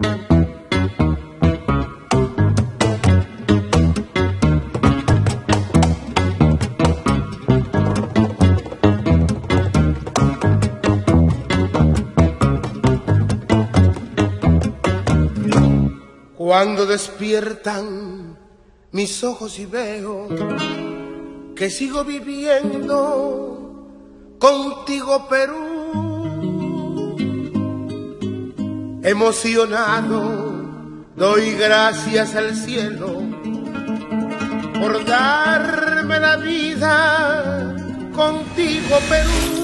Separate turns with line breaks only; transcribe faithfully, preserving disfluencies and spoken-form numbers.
Cuando despiertan mis ojos y veo que sigo viviendo contigo, Perú, emocionado doy gracias al cielo por darme la vida contigo, Perú.